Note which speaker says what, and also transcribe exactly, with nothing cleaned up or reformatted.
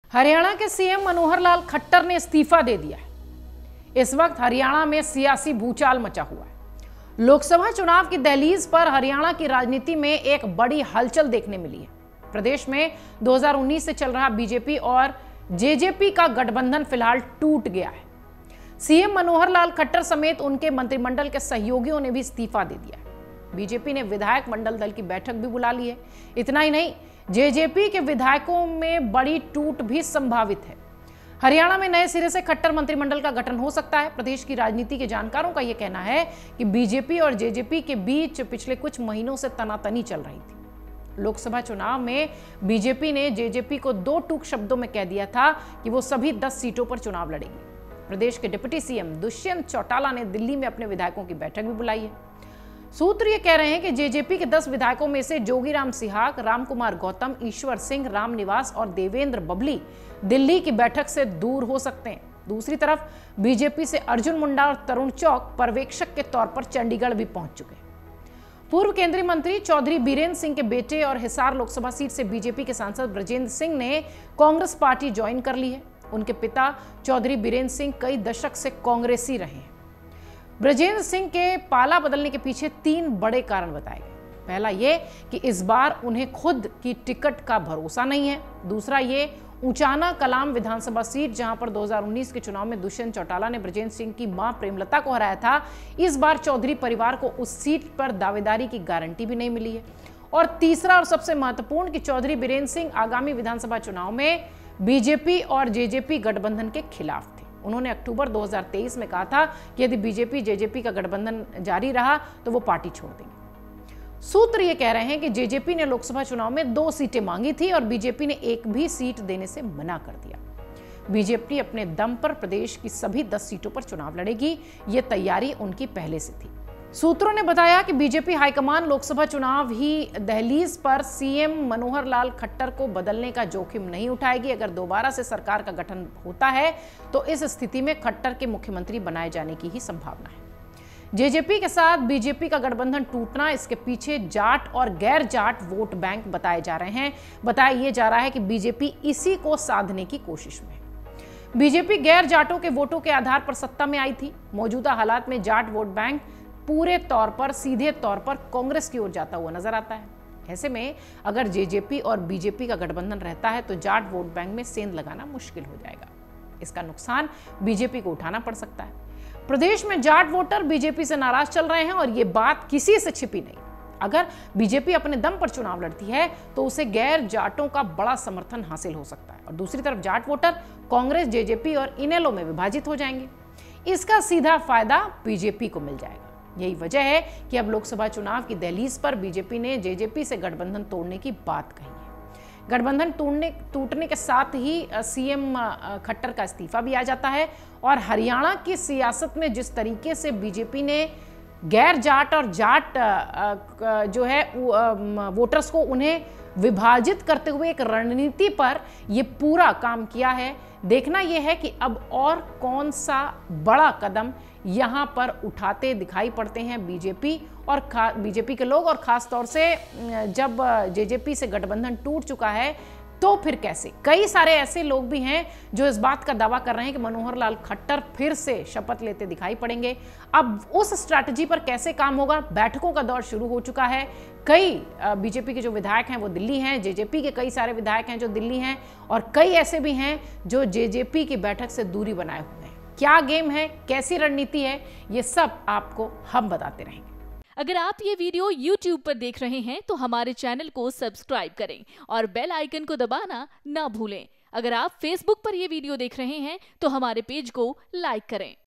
Speaker 1: हरियाणा के सीएम मनोहर लाल खट्टर ने इस्तीफा दे दिया है। इस वक्त हरियाणा में सियासी भूचाल मचा हुआ है। लोकसभा चुनाव की दहलीज पर हरियाणा की राजनीति में एक बड़ी हलचल देखने मिली है। प्रदेश में दो हज़ार उन्नीस से चल रहा बीजेपी और जेजेपी का गठबंधन फिलहाल टूट गया है। सीएम मनोहर लाल खट्टर समेत उनके मंत्रिमंडल के सहयोगियों ने भी इस्तीफा दे दिया है। बीजेपी ने विधायक मंडल दल की बैठक भी बुला ली है। इतना ही नहीं, जेजेपी के विधायकों में बड़ी टूट भी संभावित है। हरियाणा में नए सिरे से खट्टर मंत्रिमंडल का गठन हो सकता है। प्रदेश की राजनीति के जानकारों का यह कहना है कि बीजेपी और जेजेपी के बीच पिछले कुछ महीनों से तनातनी चल रही थी। लोकसभा चुनाव में बीजेपी ने जेजेपी को दो टूक शब्दों में कह दिया था कि वो सभी दस सीटों पर चुनाव लड़ेगी। प्रदेश के डिप्टी सीएम दुष्यंत चौटाला ने दिल्ली में अपने विधायकों की बैठक भी बुलाई है। सूत्र ये कह रहे हैं कि जेजेपी के दस विधायकों में से जोगीराम सिहाग, रामकुमार गौतम, ईश्वर सिंह, राम निवास और देवेंद्र बबली दिल्ली की बैठक से दूर हो सकते हैं। दूसरी तरफ बीजेपी से अर्जुन मुंडा और तरुण चौक पर्यवेक्षक के तौर पर चंडीगढ़ भी पहुंच चुके हैं। पूर्व केंद्रीय मंत्री चौधरी बीरेंद्र सिंह के बेटे और हिसार लोकसभा सीट से बीजेपी के सांसद ब्रजेंद्र सिंह ने कांग्रेस पार्टी ज्वाइन कर ली है। उनके पिता चौधरी बीरेंद्र सिंह कई दशक से कांग्रेसी रहे हैं। ब्रजेंद्र सिंह के पाला बदलने के पीछे तीन बड़े कारण बताए गए। पहला ये कि इस बार उन्हें खुद की टिकट का भरोसा नहीं है। दूसरा ये ऊंचाना कलाम विधानसभा सीट, जहां पर दो हज़ार उन्नीस के चुनाव में दुष्यंत चौटाला ने ब्रजेंद्र सिंह की मां प्रेमलता को हराया था। इस बार चौधरी परिवार को उस सीट पर दावेदारी की गारंटी भी नहीं मिली है। और तीसरा और सबसे महत्वपूर्ण कि चौधरी बीरेंद्र सिंह आगामी विधानसभा चुनाव में बीजेपी और जेजेपी गठबंधन के खिलाफ थे। उन्होंने अक्टूबर दो हज़ार तेईस में कहा था कि यदि बीजेपी जेजेपी का गठबंधन जारी रहा तो वो पार्टी छोड़ देंगे। सूत्र ये कह रहे हैं कि जेजेपी ने लोकसभा चुनाव में दो सीटें मांगी थी और बीजेपी ने एक भी सीट देने से मना कर दिया। बीजेपी अपने दम पर प्रदेश की सभी दस सीटों पर चुनाव लड़ेगी। ये तैयारी उनकी पहले से थी। सूत्रों ने बताया कि बीजेपी हाईकमान लोकसभा चुनाव ही दहलीज पर सीएम मनोहर लाल खट्टर को बदलने का जोखिम नहीं उठाएगी। अगर दोबारा से सरकार का गठन होता है तो इस स्थिति में खट्टर के मुख्यमंत्री बनाए जाने की ही संभावना है। जेजेपी के साथ बीजेपी का गठबंधन टूटना, इसके पीछे जाट और गैर जाट वोट बैंक बताए जा रहे हैं। बताया यह जा रहा है कि बीजेपी इसी को साधने की कोशिश में है। बीजेपी गैर जाटों के वोटों के आधार पर सत्ता में आई थी। मौजूदा हालात में जाट वोट बैंक पूरे तौर पर सीधे तौर पर कांग्रेस की ओर जाता हुआ नजर आता है। ऐसे में अगर जेजेपी और बीजेपी का गठबंधन रहता है तो जाट वोट बैंक में सेंध लगाना मुश्किल हो जाएगा। इसका नुकसान बीजेपी को उठाना पड़ सकता है। प्रदेश में जाट वोटर बीजेपी से नाराज चल रहे हैं और ये बात किसी से छिपी नहीं। अगर बीजेपी अपने दम पर चुनाव लड़ती है तो उसे गैर जाटों का बड़ा समर्थन हासिल हो सकता है और दूसरी तरफ जाट वोटर कांग्रेस, जेजेपी और इनेलो में विभाजित हो जाएंगे। इसका सीधा फायदा बीजेपी को मिल जाएगा। यही वजह है कि अब लोकसभा चुनाव की दहलीज पर बीजेपी ने जेजेपी से गठबंधन तोड़ने की बात कही है। गठबंधन टूटने टूटने के साथ ही सीएम खट्टर का इस्तीफा भी आ जाता है और हरियाणा की सियासत में जिस तरीके से बीजेपी ने गैर जाट और जाट जो है वोटर्स को उन्हें विभाजित करते हुए एक रणनीति पर यह पूरा काम किया है, देखना यह है कि अब और कौन सा बड़ा कदम यहां पर उठाते दिखाई पड़ते हैं बीजेपी और बीजेपी के लोग। और खास तौर से जब जेजेपी से गठबंधन टूट चुका है तो फिर कैसे। कई सारे ऐसे लोग भी हैं जो इस बात का दावा कर रहे हैं कि मनोहर लाल खट्टर फिर से शपथ लेते दिखाई पड़ेंगे। अब उस स्ट्रैटेजी पर कैसे काम होगा, बैठकों का दौर शुरू हो चुका है। कई बीजेपी के जो विधायक हैं वो दिल्ली हैं, जेजेपी के कई सारे विधायक हैं जो दिल्ली हैं और कई ऐसे भी हैं जो जेजेपी की बैठक से दूरी बनाए हुए हैं। क्या गेम है, कैसी रणनीति है, ये सब आपको हम बताते रहेंगे।
Speaker 2: अगर आप ये वीडियो यूट्यूब पर देख रहे हैं तो हमारे चैनल को सब्सक्राइब करें और बेल आइकन को दबाना ना भूलें। अगर आप फेसबुक पर ये वीडियो देख रहे हैं तो हमारे पेज को लाइक करें।